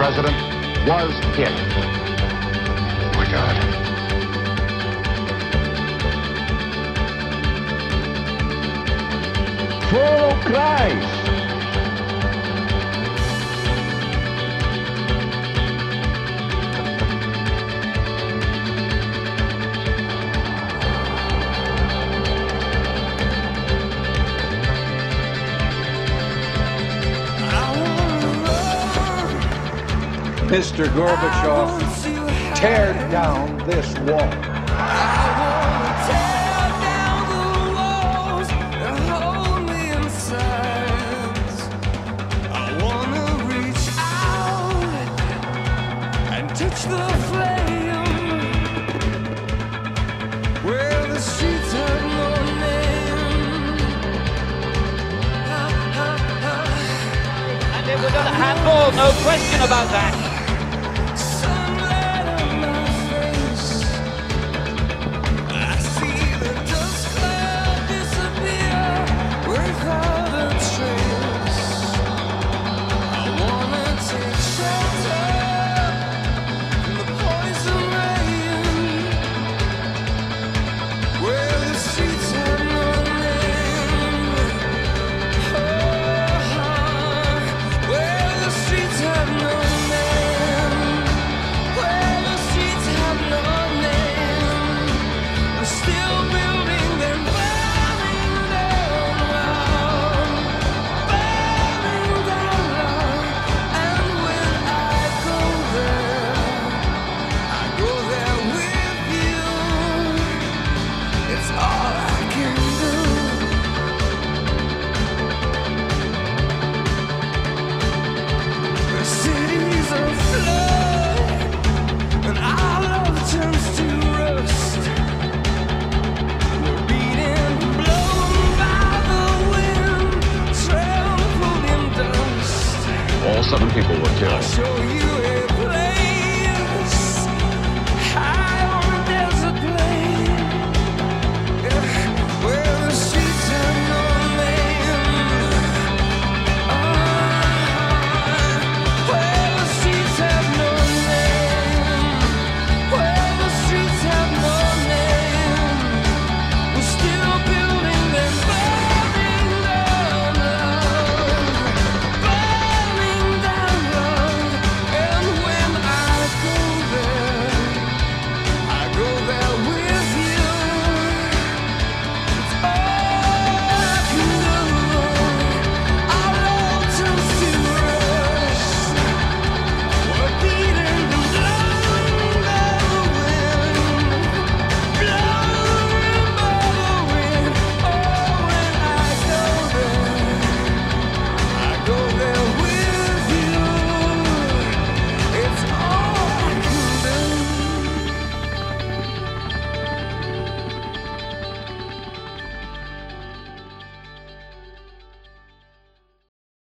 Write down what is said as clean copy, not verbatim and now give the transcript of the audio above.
president was hit. Oh my God. Follow Christ. Mr. Gorbachev, tear down this wall. Touch the flame where the streets have no name. And it was a handball, no question about that. Sunlight on my face, I see the dust cloud disappear without a trace. I wanna take shelter. All 7 people were killed. Show you